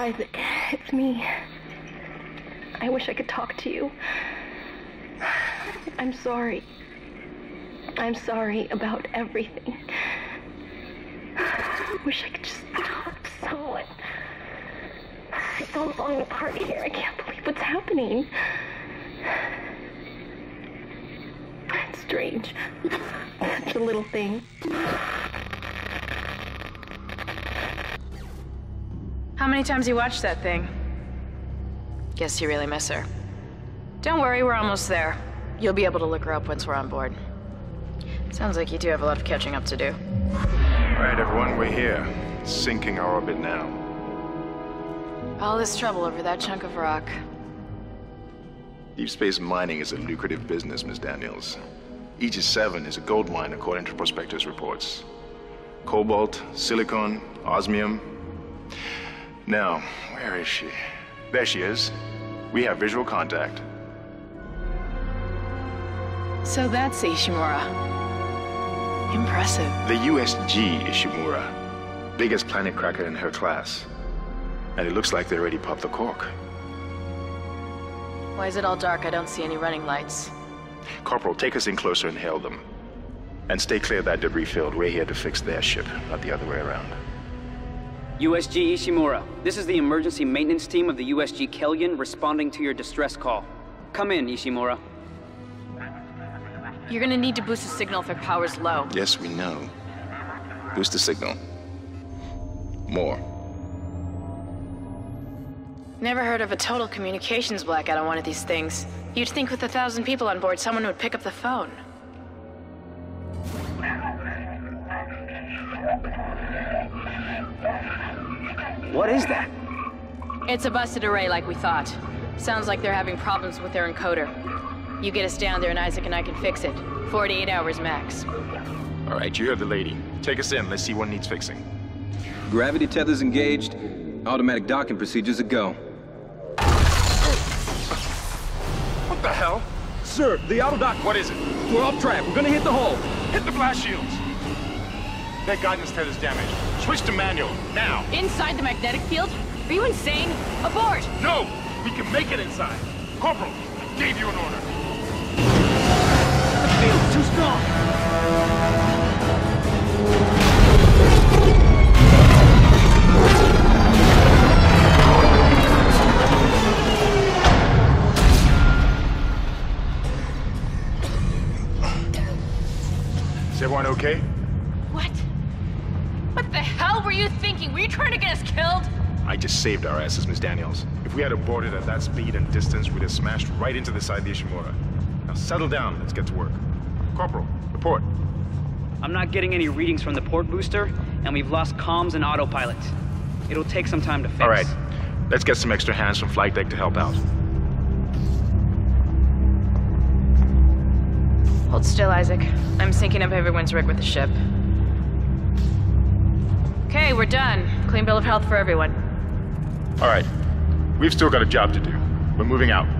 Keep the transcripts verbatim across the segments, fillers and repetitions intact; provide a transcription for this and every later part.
Isaac, it's me. I wish I could talk to you. I'm sorry. I'm sorry about everything. I wish I could just talk to someone. I feel I'm falling apart here. I can't believe what's happening. It's strange. Such a little thing. How many times you watched that thing? Guess you really miss her. Don't worry, we're almost there. You'll be able to look her up once we're on board. Sounds like you do have a lot of catching up to do. All right, everyone, we're here. Sinking our orbit now. All this trouble over that chunk of rock. Deep space mining is a lucrative business, Miss Daniels. Aegis seven is a gold mine according to prospectors' reports. Cobalt, silicon, osmium. Now, where is she? There she is. We have visual contact. So that's Ishimura. Impressive. The U S G Ishimura. Biggest planet cracker in her class. And it looks like they already popped the cork. Why is it all dark? I don't see any running lights. Corporal, take us in closer and hail them. And stay clear of that debris field. We're here to fix their ship, not the other way around. U S G Ishimura, this is the emergency maintenance team of the U S G Kellion responding to your distress call. Come in, Ishimura. You're gonna need to boost the signal if their power's low. Yes, we know. Boost the signal. More. Never heard of a total communications blackout on one of these things. You'd think with a thousand people on board, someone would pick up the phone. What is that? It's a busted array like we thought. Sounds like they're having problems with their encoder. You get us down there and Isaac and I can fix it. forty-eight hours max. All right, you heard the lady. Take us in. Let's see what needs fixing. Gravity tethers engaged. Automatic docking procedures a go. What the hell? Sir, the auto dock. What is it? We're off track. We're gonna hit the hull. Hit the blast shields. Their guidance tether's damaged. Switch to manual, now. Inside the magnetic field? Are you insane? Abort! No! We can make it inside. Corporal, I gave you an order. The field's too strong. Is everyone okay? What? What the hell were you thinking? Were you trying to get us killed? I just saved our asses, Miss Daniels. If we had aborted at that speed and distance, we'd have smashed right into the side of the Ishimura. Now settle down, let's get to work. Corporal, report. I'm not getting any readings from the port booster, and we've lost comms and autopilot. It'll take some time to fix. All right, let's get some extra hands from flight deck to help out. Hold still, Isaac. I'm syncing up everyone's rig with the ship. Okay, we're done. Clean bill of health for everyone. All right, we've still got a job to do. We're moving out.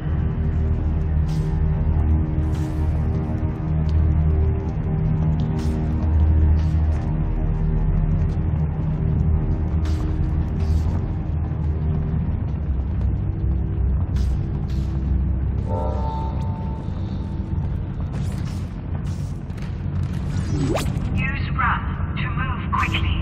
Use run to move quickly.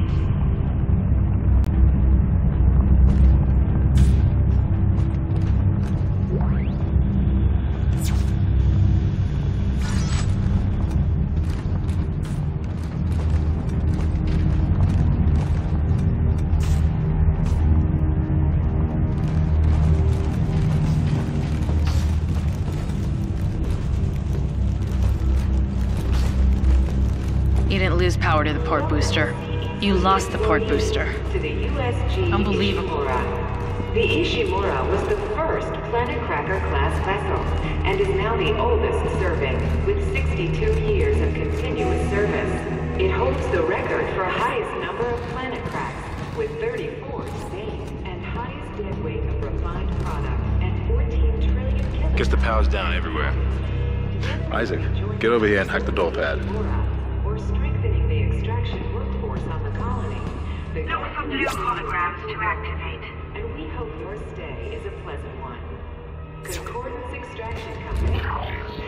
You didn't lose power to the port booster. You lost the port booster. To the U S G Unbelievable. Ishimura. The Ishimura was the first Planet Cracker class vessel and is now the oldest serving with sixty-two years of continuous service. It holds the record for highest number of planet cracks with thirty-four safe and highest dead weight of refined product and fourteen trillion kilograms. Guess the power's down everywhere. Isaac, get over here and hack the door pad. Or strengthening the extraction workforce on the colony. The Look for blue holograms to activate. and we your stay is a pleasant one. Concordance Extraction Company. How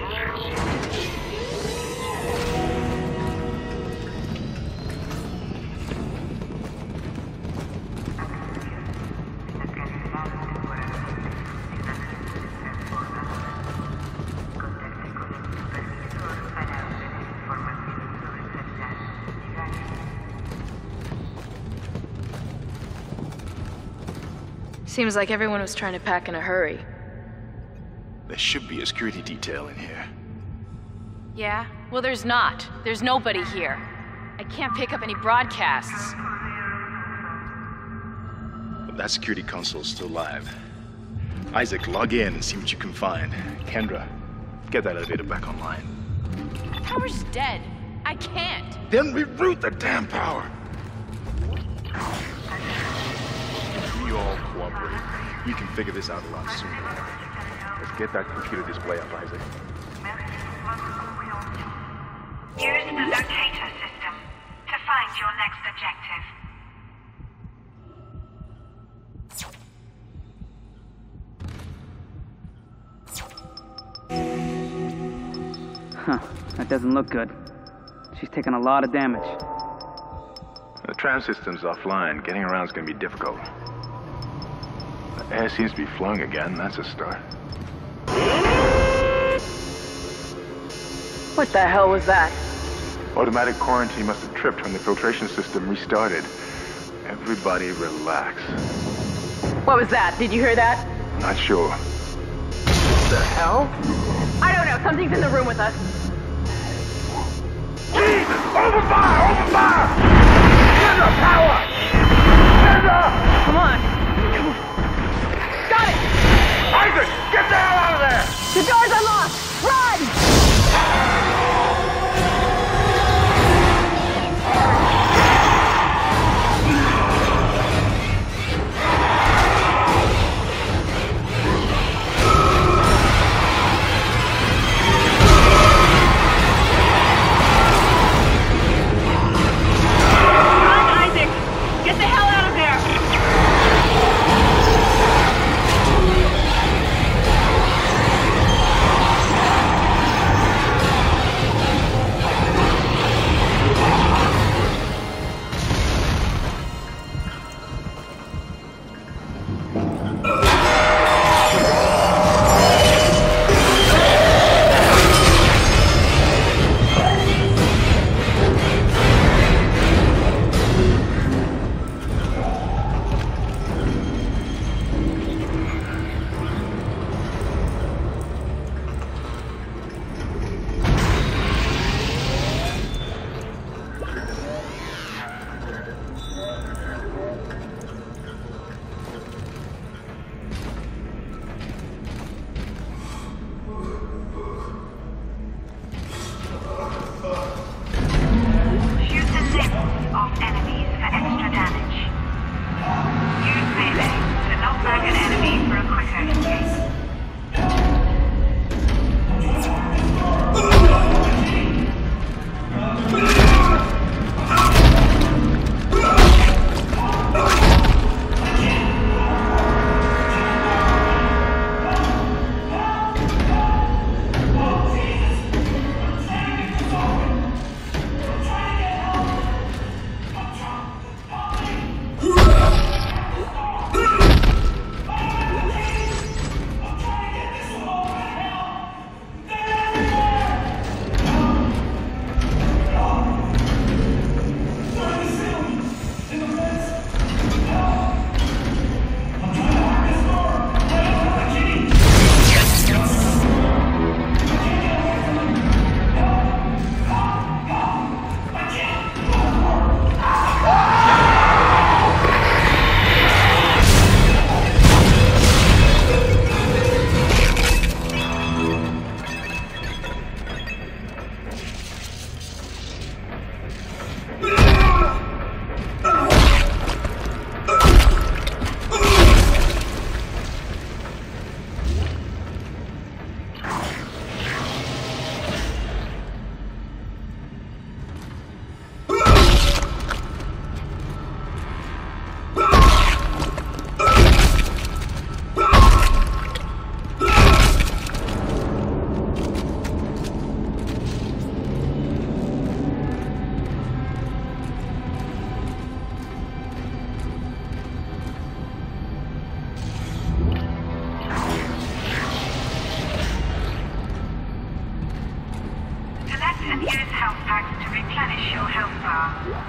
Seems like everyone was trying to pack in a hurry. There should be a security detail in here. Yeah? Well, there's not. There's nobody here. I can't pick up any broadcasts. But that security console's still live. Isaac, log in and see what you can find. Kendra, get that elevator back online. Power's dead. I can't. Then reroute the damn power! You all cooperate. We can figure this out a lot sooner. Let's get that computer display up, Isaac. Use the locator system to find your next objective. Huh. That doesn't look good. She's taken a lot of damage. The tram system's offline. Getting around's gonna be difficult. The air seems to be flowing again. That's a start. What the hell was that? Automatic quarantine must have tripped when the filtration system restarted. Everybody relax. What was that? Did you hear that? Not sure. What the hell? I don't know. Something's in the room with us. Jesus! Open fire! Open fire! Kendra, power! Kendra! Come on. Come on. Got it! Isaac, get the hell out of there! The door's unlocked! Run! far.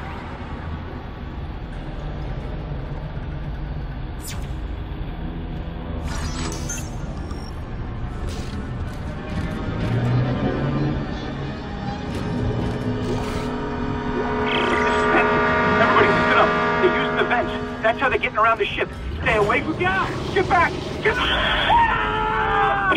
That's how they're getting around the ship. Stay away from... Yeah! Get back! Get back!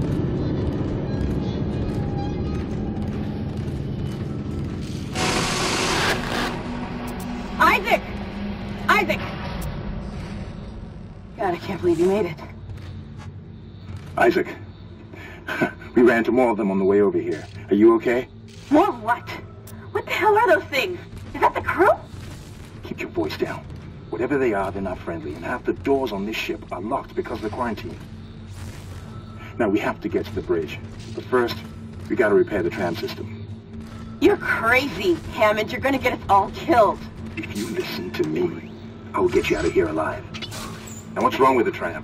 Isaac! Isaac! God, I can't believe you made it. Isaac, we ran into more of them on the way over here. Are you okay? More what? What the hell are those things? Is that the crew? Keep your voice down. Whatever they are, they're not friendly, and half the doors on this ship are locked because of the quarantine. Now, we have to get to the bridge. But first, we gotta repair the tram system. You're crazy, Hammond. You're gonna get us all killed. If you listen to me, I will get you out of here alive. Now, what's wrong with the tram?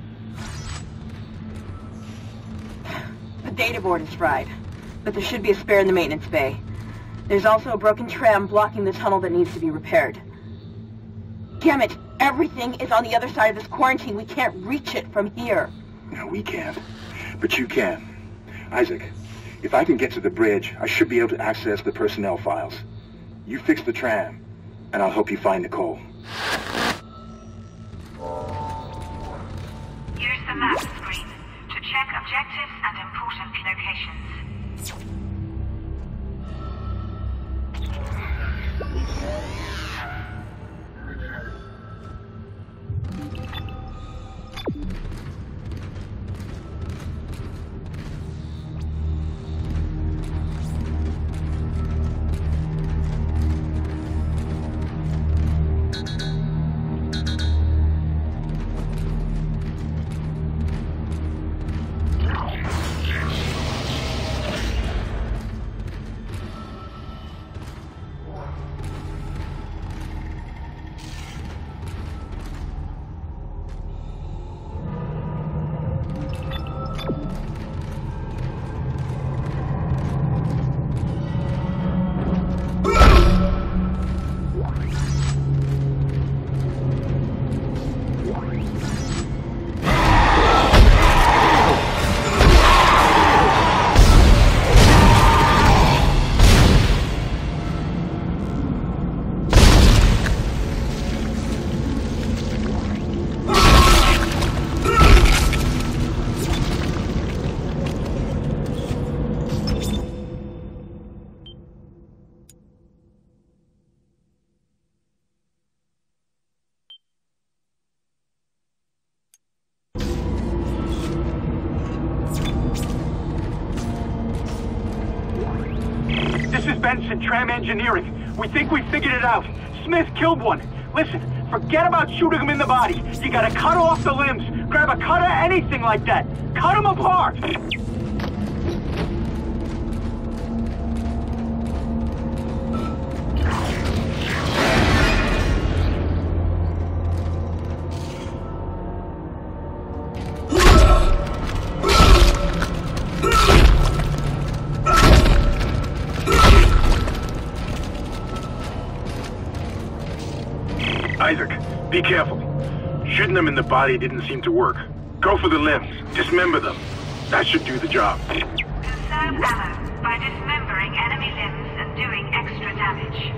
The data board is fried, but there should be a spare in the maintenance bay. There's also a broken tram blocking the tunnel that needs to be repaired. Damn it! Everything is on the other side of this quarantine. We can't reach it from here. No, we can't. But you can. Isaac, if I can get to the bridge, I should be able to access the personnel files. You fix the tram, and I'll help you find Nicole. Use the map screen to check objectives and important locations. Benson, Tram Engineering. We think we figured it out. Smith killed one. Listen, forget about shooting him in the body. You gotta cut off the limbs. Grab a cutter, anything like that. Cut him apart! Isaac, be careful. Shooting them in the body didn't seem to work. Go for the limbs. Dismember them. That should do the job. Conserve ammo by dismembering enemy limbs and doing extra damage.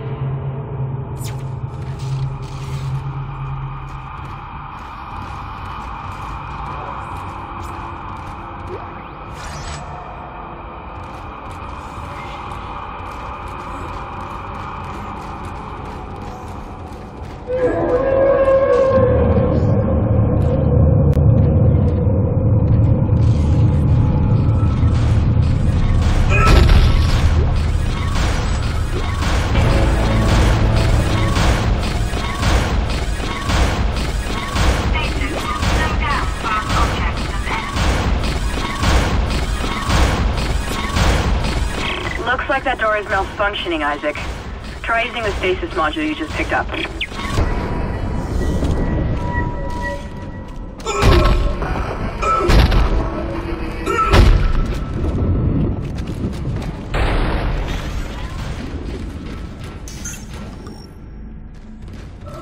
Looks like that door is malfunctioning, Isaac. Try using the stasis module you just picked up.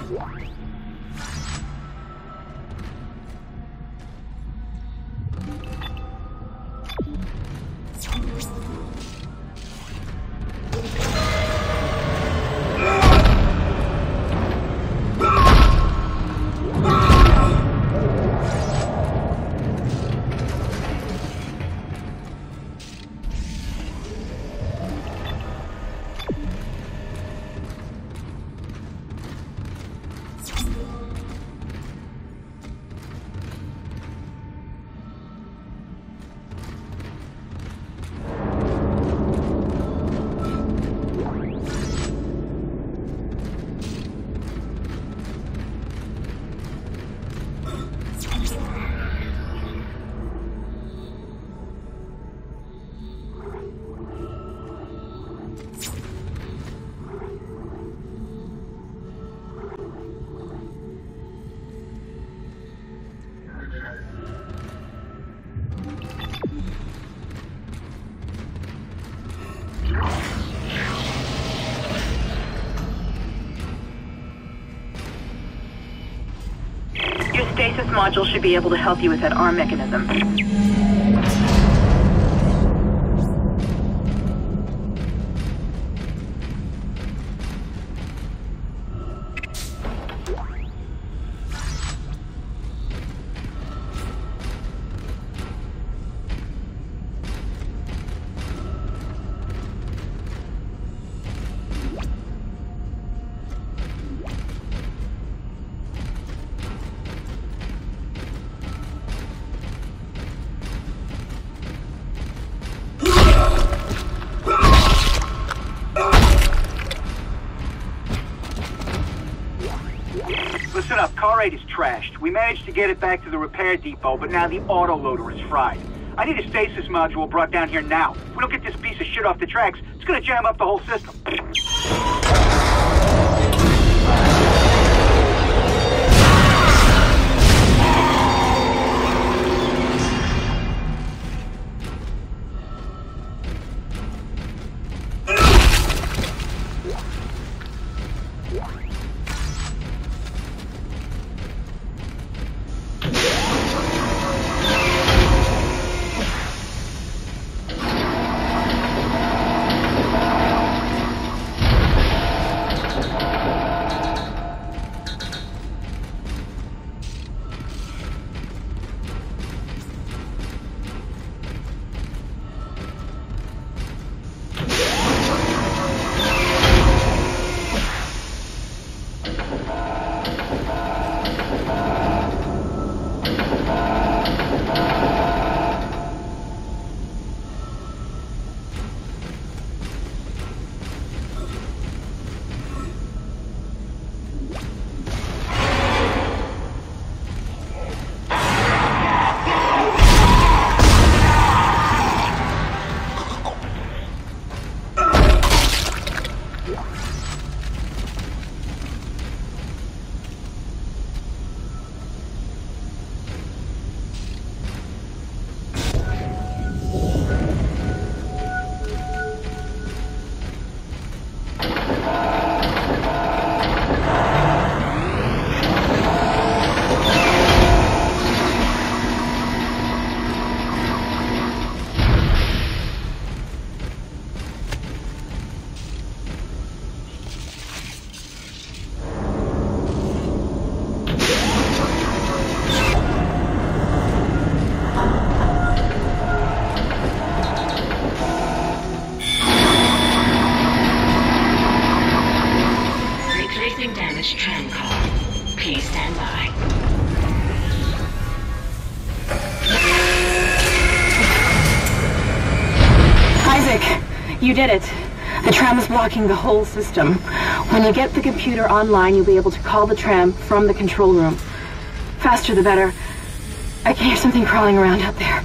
Stasis module should be able to help you with that arm mechanism. Listen up, car eight is trashed. We managed to get it back to the repair depot, but now the autoloader is fried. I need a stasis module brought down here now. If we don't get this piece of shit off the tracks, it's gonna jam up the whole system. Tram car. Please stand by. Isaac, you did it. The tram is blocking the whole system. When you get the computer online, you'll be able to call the tram from the control room. Faster the better. I can hear something crawling around out there.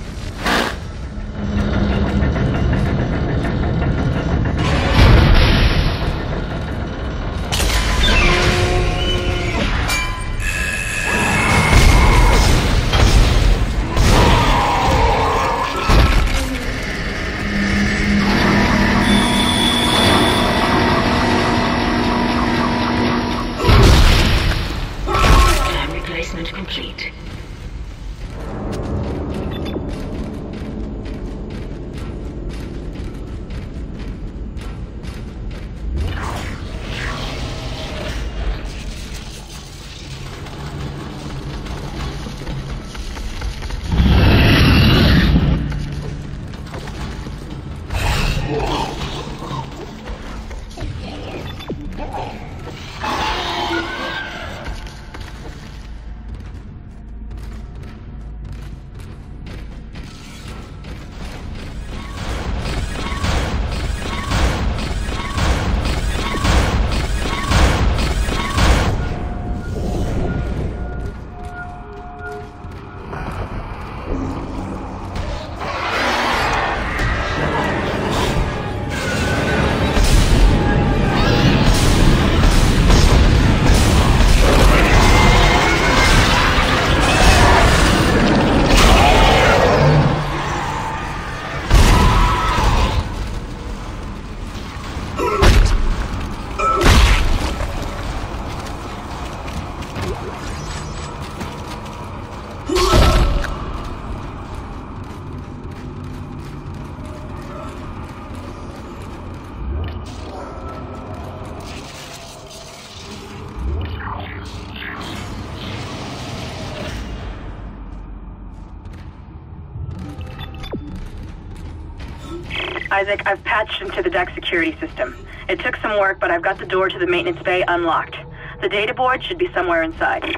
Isaac, I've patched into the deck security system. It took some work, but I've got the door to the maintenance bay unlocked. The data board should be somewhere inside.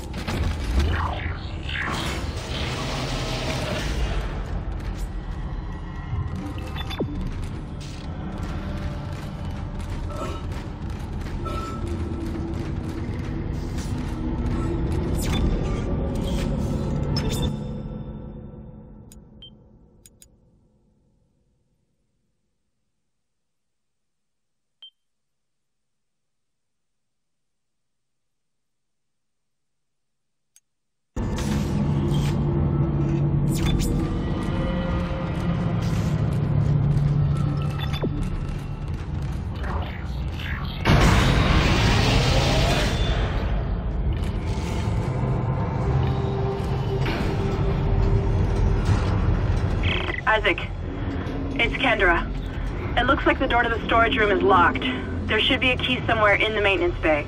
Isaac, it's Kendra. It looks like the door to the storage room is locked. There should be a key somewhere in the maintenance bay.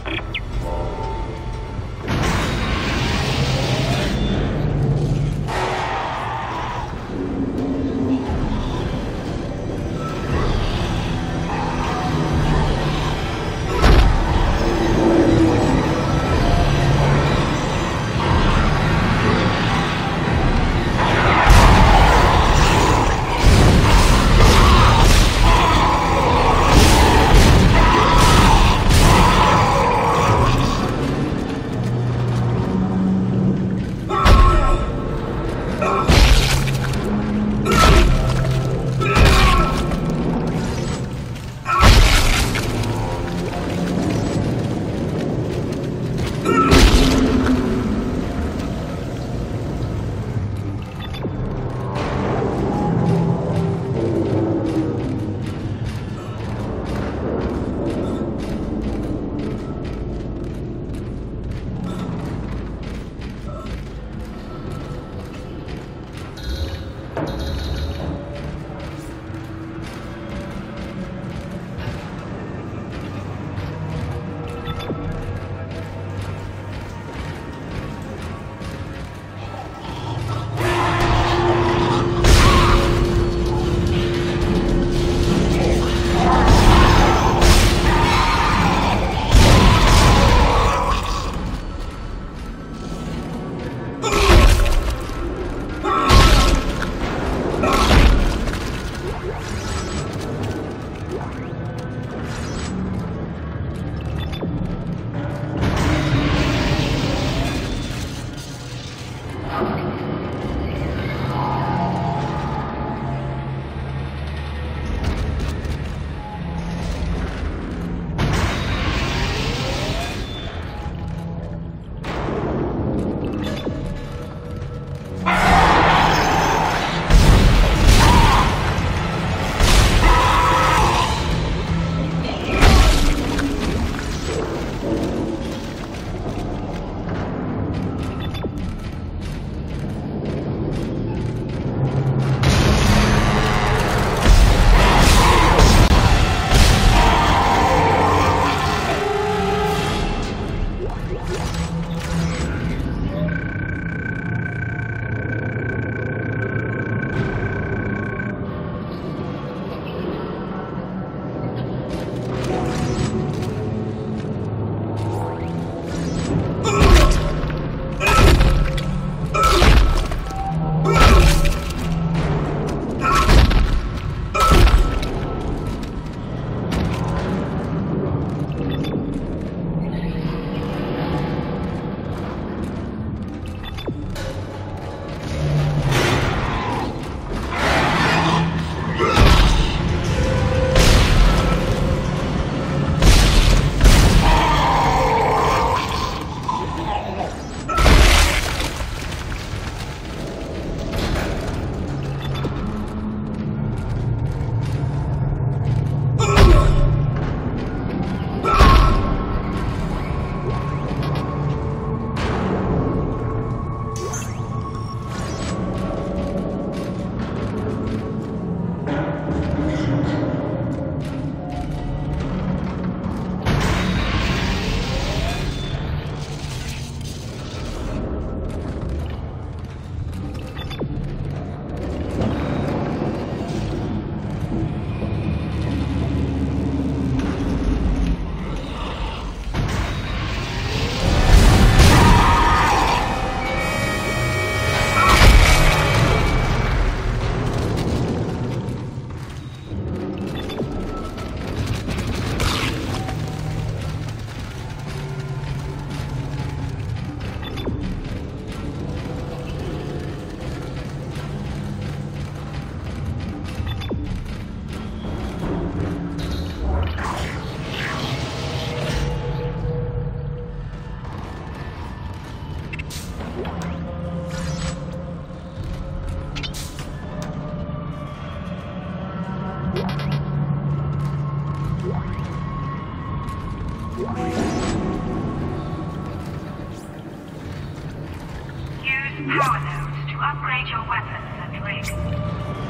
Use power nodes to upgrade your weapons and rig.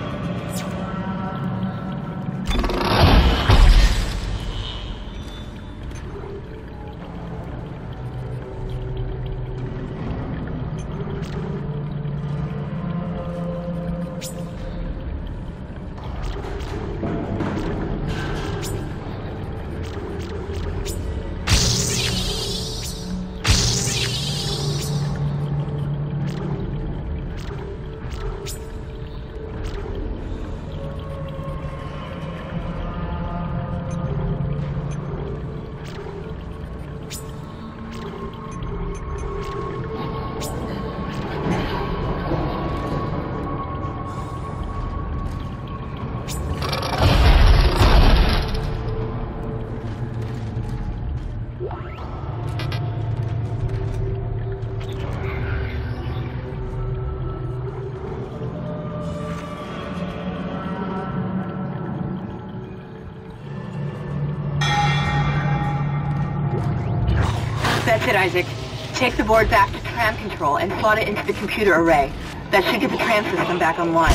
That's it, Isaac. Take the board back to tram control and slot it into the computer array. That should get the tram system back online.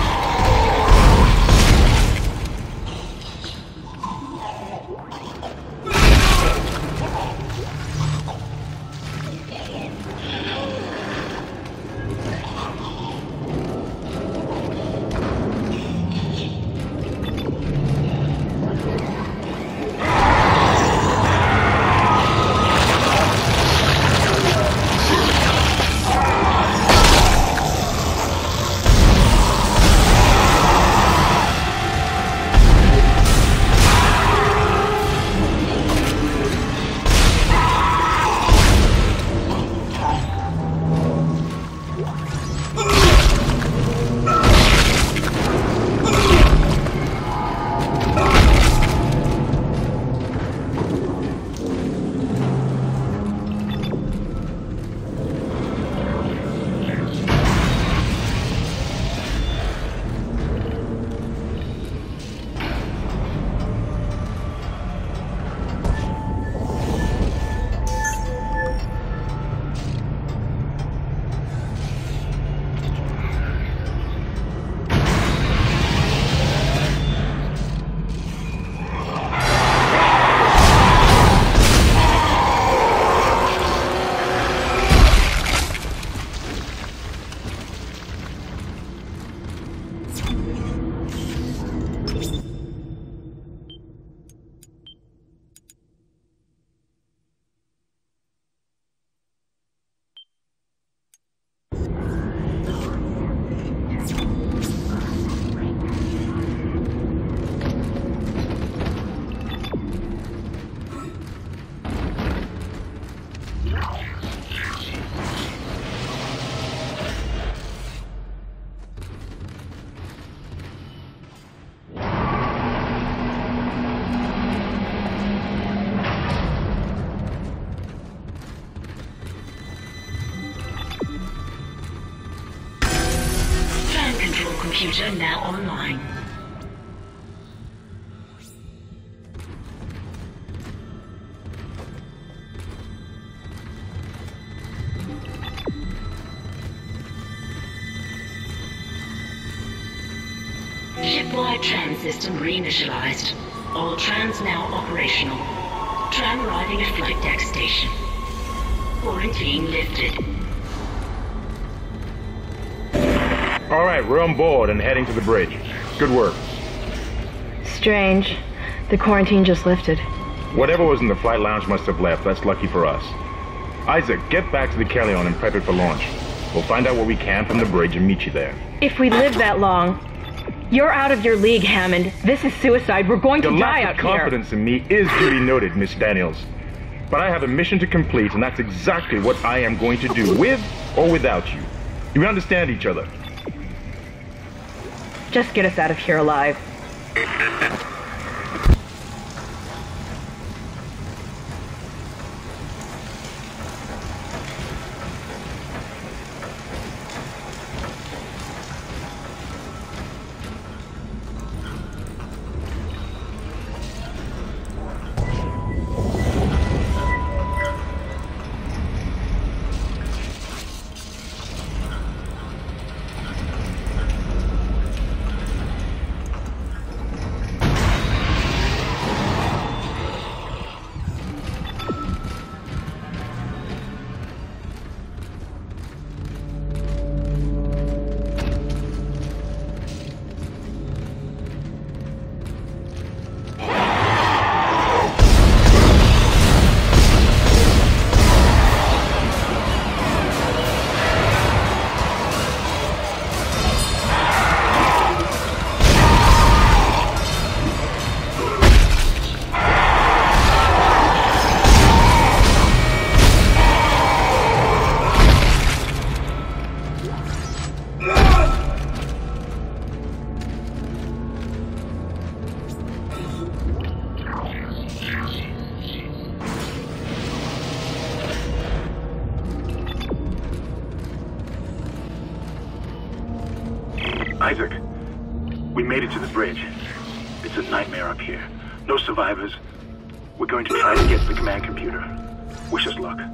Computer now online. Shipwide tram system reinitialized. All trams now operational. Tram arriving at flight deck station. Quarantine lifted. All right, we're on board and heading to the bridge. Good work. Strange. The quarantine just lifted. Whatever was in the flight lounge must have left. That's lucky for us. Isaac, get back to the Kellion and prep it for launch. We'll find out what we can from the bridge and meet you there. If we live that long, you're out of your league, Hammond. This is suicide. We're going to Your die lack out of here. confidence in me is duly noted, Miss Daniels. But I have a mission to complete, and that's exactly what I am going to do, with or without you. Do we understand each other? Just get us out of here alive. Isaac, we made it to the bridge. It's a nightmare up here. No survivors. We're going to try to get to the command computer. Wish us luck.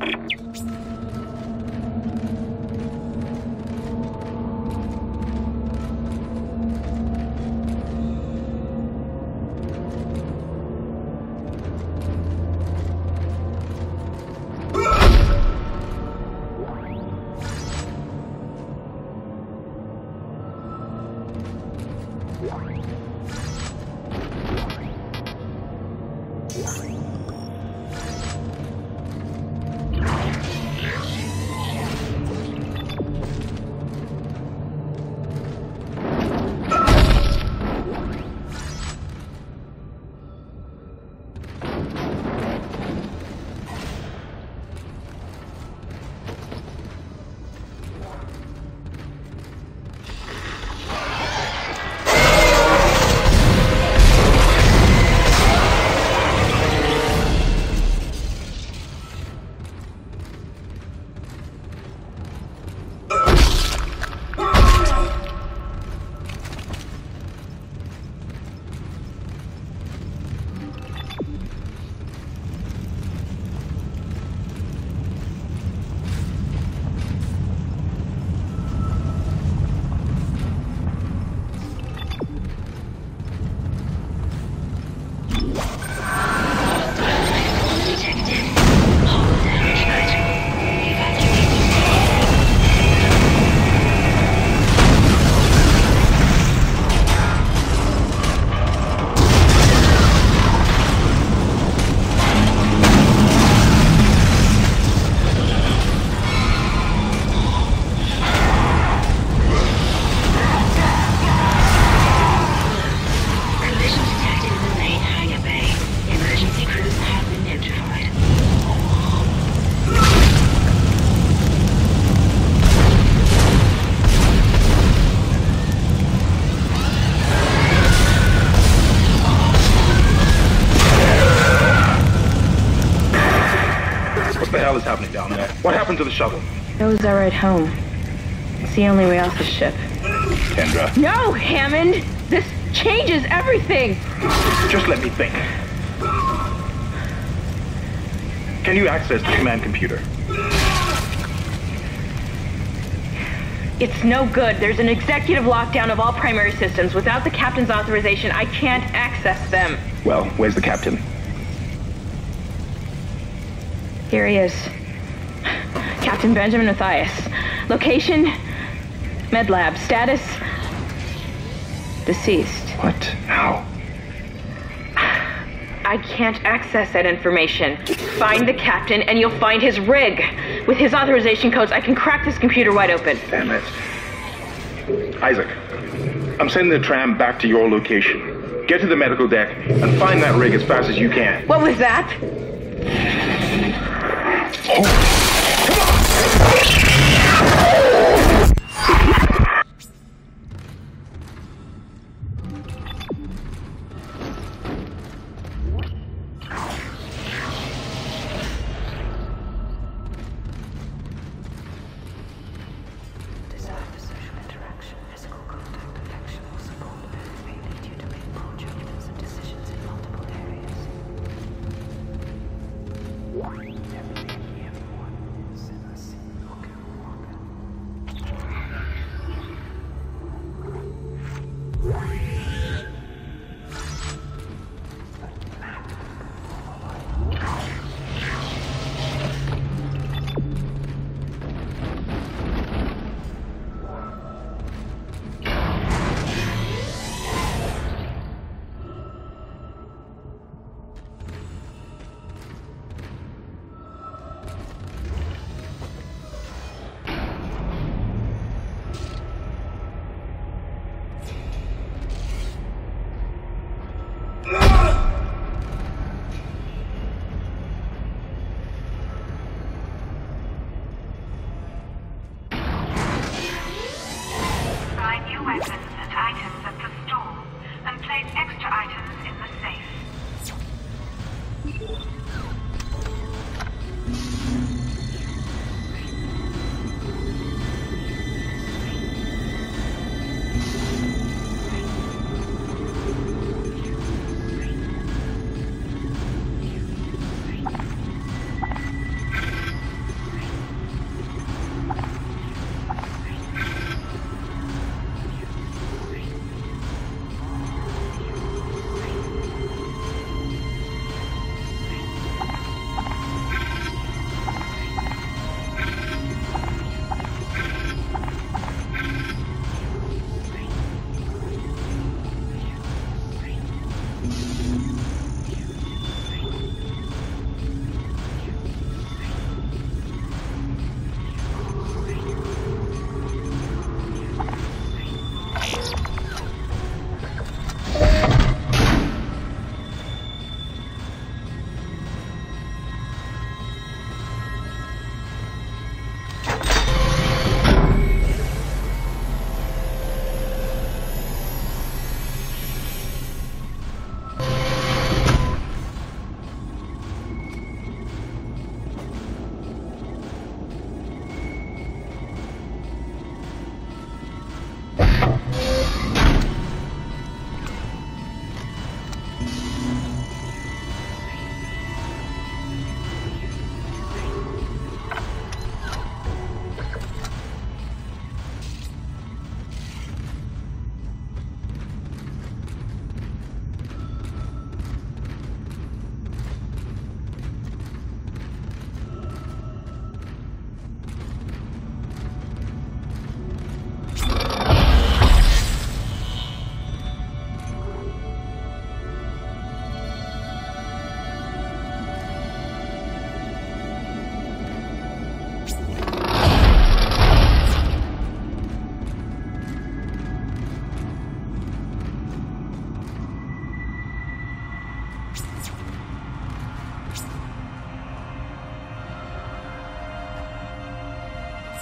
Is happening down there? What happened to the shuttle? That was our ride home. It's the only way off the ship. Kendra. No, Hammond! This changes everything! Just let me think. Can you access the command computer? It's no good. There's an executive lockdown of all primary systems. Without the captain's authorization, I can't access them. Well, where's the captain? Here he is. Captain Benjamin Mathius. Location, Med Lab. Status, deceased. What? How? I can't access that information. Find the captain and you'll find his rig. With his authorization codes, I can crack this computer wide open. Damn it. Isaac, I'm sending the tram back to your location. Get to the medical deck and find that rig as fast as you can. What was that? Oh. Come on!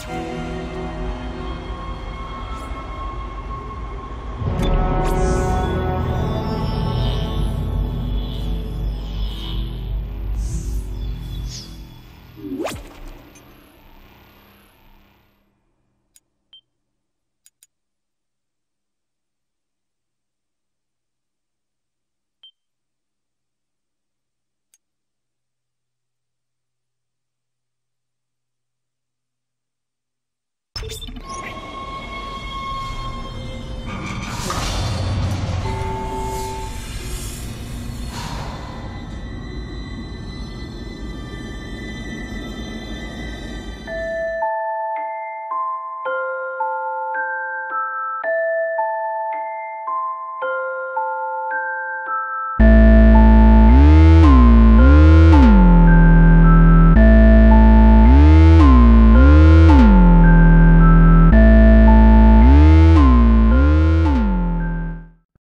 You